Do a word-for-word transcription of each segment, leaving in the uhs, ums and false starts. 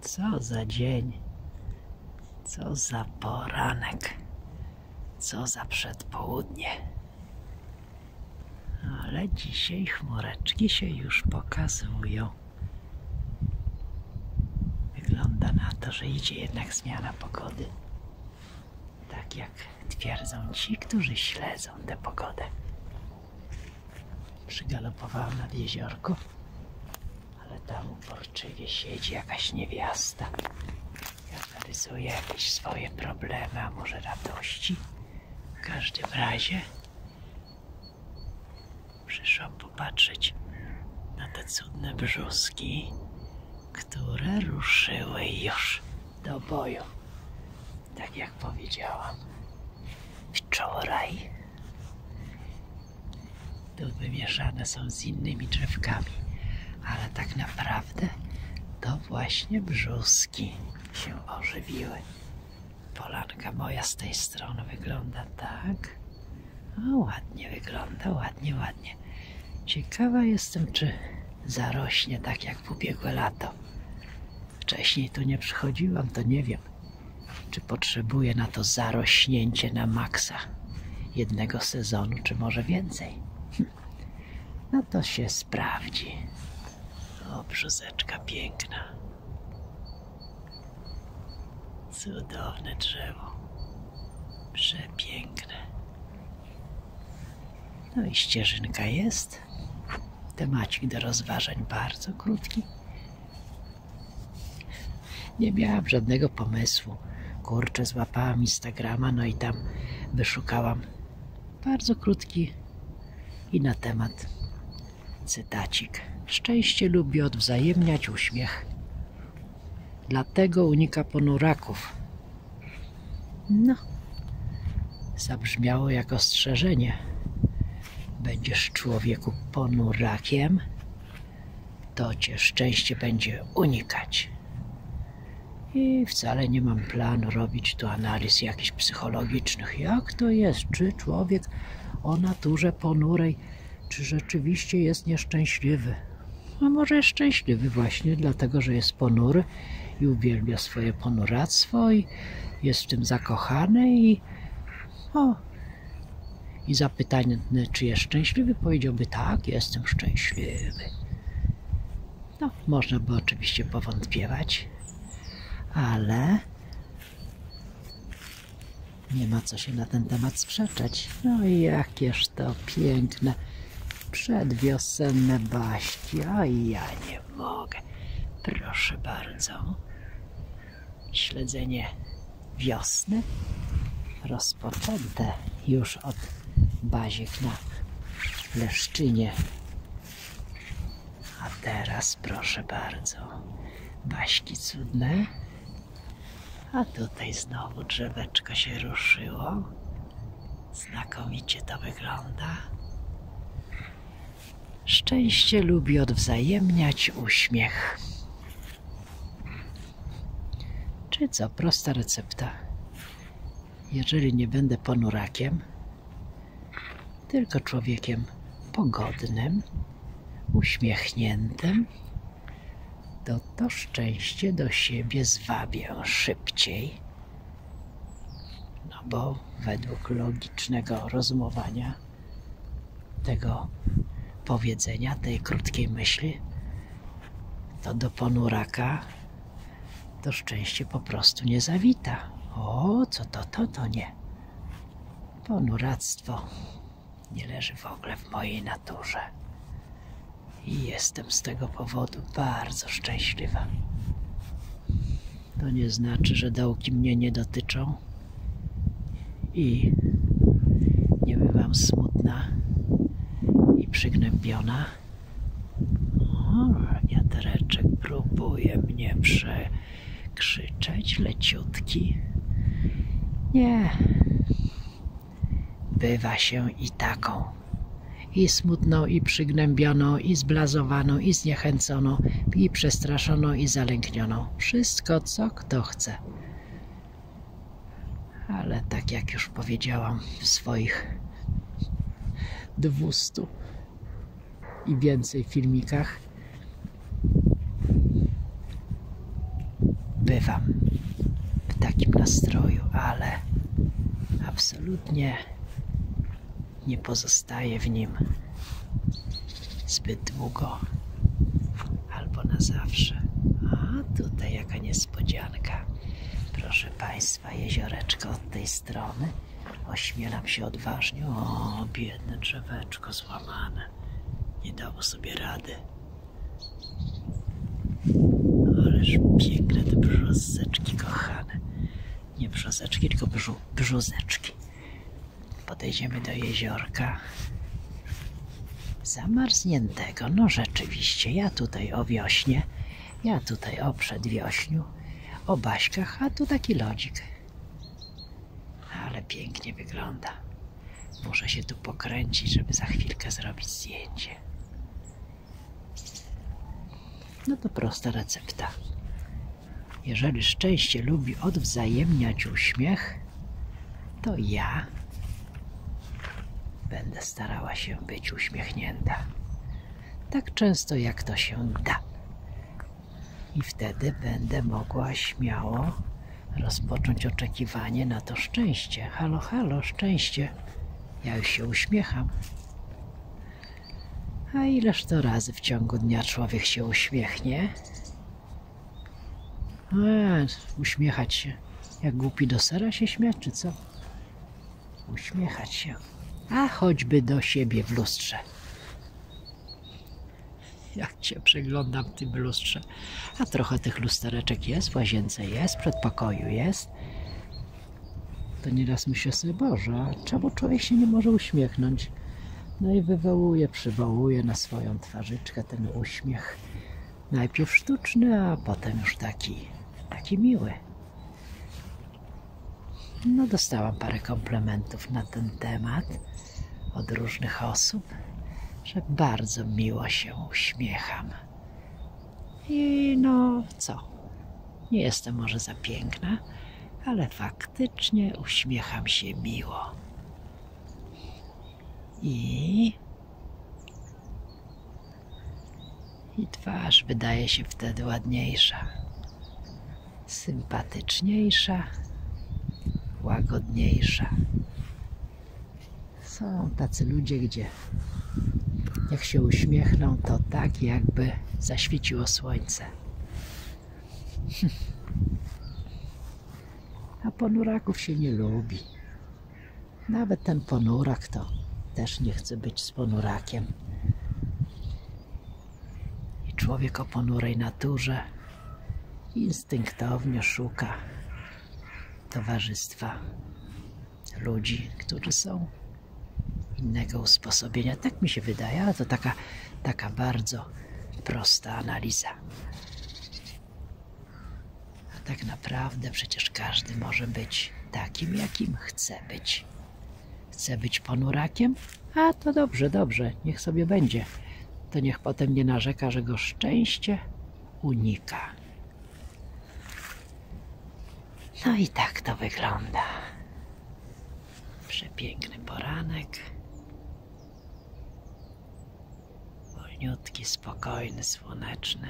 Co za dzień, co za poranek, co za przedpołudnie. Ale dzisiaj chmureczki się już pokazują. Wygląda na to, że idzie jednak zmiana pogody. Tak jak twierdzą ci, którzy śledzą tę pogodę. Przygalopowałam nad jeziorko, ale tam uporczywie siedzi jakaś niewiasta. Jaka rysuje jakieś swoje problemy, a może radości. W każdym razie przyszłam popatrzeć na te cudne brzuski, które ruszyły już do boju. Tak jak powiedziałam wczoraj, tu wymieszane są z innymi drzewkami, ale tak naprawdę to właśnie brzuski się ożywiły. Polanka moja z tej strony wygląda tak. O, ładnie wygląda, ładnie, ładnie. Ciekawa jestem, czy zarośnie tak jak w ubiegłe lato. Wcześniej tu nie przychodziłam, to nie wiem, czy potrzebuję na to zarośnięcie na maksa jednego sezonu, czy może więcej. Hm. No to się sprawdzi. O, brzuzeczka piękna. Cudowne drzewo. Przepiękne. No i ścieżynka jest. Temacik do rozważań bardzo krótki. Nie miałam żadnego pomysłu. Kurczę, złapałam Instagrama, no i tam wyszukałam bardzo krótki i na temat cytacik. Szczęście lubi odwzajemniać uśmiech. Dlatego unika ponuraków. No, zabrzmiało jak ostrzeżenie. Będziesz człowieku ponurakiem, to cię szczęście będzie unikać. I wcale nie mam planu robić tu analiz jakichś psychologicznych. Jak to jest? Czy człowiek o naturze ponurej, czy rzeczywiście jest nieszczęśliwy? A może jest szczęśliwy właśnie dlatego, że jest ponury i uwielbia swoje ponuractwo i jest w tym zakochany i o, i zapytany, czy jest szczęśliwy, powiedziałby tak, jestem szczęśliwy. No, można by oczywiście powątpiewać, ale nie ma co się na ten temat sprzeczać. No i jakież to piękne przedwiosenne baści. A ja nie mogę. Proszę bardzo. Śledzenie wiosny rozpoczęte już od baziek na Leszczynie. A teraz proszę bardzo. Baśki cudne. A tutaj znowu drzeweczko się ruszyło. Znakomicie to wygląda. Szczęście lubi odwzajemniać uśmiech. Czy co? Prosta recepta. Jeżeli nie będę ponurakiem, tylko człowiekiem pogodnym, uśmiechniętym, to to szczęście do siebie zwabię szybciej. No bo według logicznego rozumowania tego powiedzenia, tej krótkiej myśli, to do ponuraka to szczęście po prostu nie zawita. O, co to, to, to nie. Ponuractwo nie leży w ogóle w mojej naturze. I jestem z tego powodu bardzo szczęśliwa. To nie znaczy, że dołki mnie nie dotyczą i nie bywam smutna i przygnębiona. O, wiatereczek próbuje mnie przekrzyczeć, leciutki. Nie. Bywa się i taką. I smutną, i przygnębioną, i zblazowaną, i zniechęconą, i przestraszoną, i zalęknioną. Wszystko, co kto chce. Ale tak jak już powiedziałam w swoich dwustu i więcej filmikach, bywam w takim nastroju, ale absolutnie nie pozostaję w nim zbyt długo albo na zawsze. A tutaj jaka niespodzianka. Proszę Państwa, jezioreczko od tej strony. Ośmielam się odważnie. O, biedne drzeweczko złamane. Nie dało sobie rady. Ależ piękne te brzozeczki, kochane. Nie brzozeczki, tylko brzu, brzozeczki. Podejdziemy do jeziorka. Zamarzniętego. No rzeczywiście, ja tutaj o wiośnie, ja tutaj o przedwiośniu, o baśkach, a tu taki lodzik. Ale pięknie wygląda. Muszę się tu pokręcić, żeby za chwilkę zrobić zdjęcie. No to prosta recepta. Jeżeli szczęście lubi odwzajemniać uśmiech, to ja będę starała się być uśmiechnięta. Tak często, jak to się da. I wtedy będę mogła śmiało rozpocząć oczekiwanie na to szczęście. Halo, halo, szczęście. Ja już się uśmiecham. A ileż to razy w ciągu dnia człowiek się uśmiechnie? E, uśmiechać się. Jak głupi do sera się śmiać, czy co? Uśmiechać się. A choćby do siebie w lustrze. Jak cię przeglądam w tym lustrze. A trochę tych lustereczek jest, w łazience jest, w przedpokoju jest. To nieraz myślę sobie, Boże, czemu człowiek się nie może uśmiechnąć? No i wywołuje, przywołuje na swoją twarzyczkę ten uśmiech. Najpierw sztuczny, a potem już taki, taki miły. No dostałam parę komplementów na ten temat od różnych osób, że bardzo miło się uśmiecham. I no co, nie jestem może za piękna, ale faktycznie uśmiecham się miło. I, I twarz wydaje się wtedy ładniejsza, sympatyczniejsza, łagodniejsza. Są tacy ludzie, gdzie jak się uśmiechną, to tak jakby zaświeciło słońce. A ponuraków się nie lubi. Nawet ten ponurak to też nie chce być z ponurakiem. I człowiek o ponurej naturze instynktownie szuka towarzystwa ludzi, którzy są innego usposobienia. Tak mi się wydaje, ale to taka, taka bardzo prosta analiza. A tak naprawdę przecież każdy może być takim, jakim chce być. Chce być ponurakiem? A to dobrze, dobrze, niech sobie będzie. To niech potem nie narzeka, że go szczęście unika. No i tak to wygląda. Przepiękny poranek. Wolniutki, spokojny, słoneczny.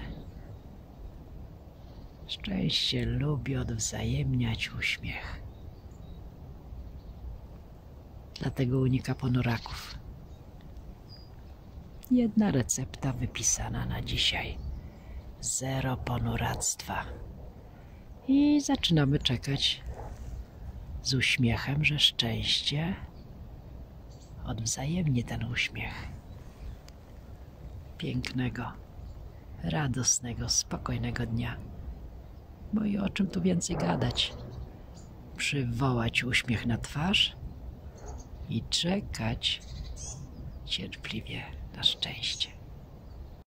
Szczęście lubi odwzajemniać uśmiech. Dlatego unika ponuraków. Jedna recepta wypisana na dzisiaj. Zero ponuractwa. I zaczynamy czekać z uśmiechem, że szczęście odwzajemni ten uśmiech. Pięknego, radosnego, spokojnego dnia. Bo i o czym tu więcej gadać? Przywołać uśmiech na twarz i czekać cierpliwie na szczęście.